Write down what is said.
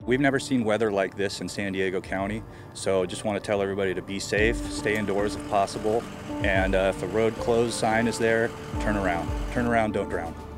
We've never seen weather like this in San Diego County, so just want to tell everybody to be safe, stay indoors if possible, and if a road closed sign is there, turn around. Turn around, don't drown.